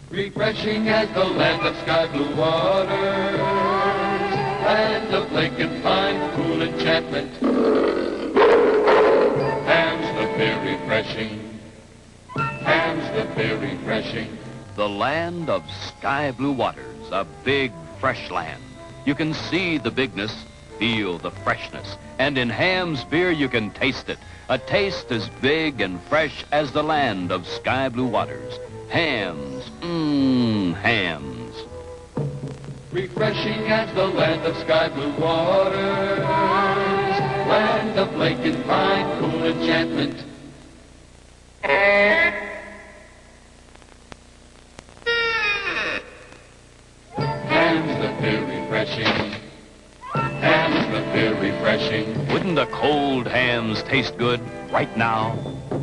Refreshing as the land of sky blue waters, land of lake and pine, cool enchantment. Hamm's the beer refreshing, Hamm's the beer refreshing. The land of sky blue waters, a big, fresh land. You can see the bigness, feel the freshness, and in Hamm's beer you can taste it. A taste as big and fresh as the land of sky blue waters. Hamm's, Hamm's. Refreshing as the land of sky blue waters, land of lake and pine, cool enchantment. Hamm's the beer refreshing, Hamm's the beer refreshing. Wouldn't a cold Hamm's taste good right now?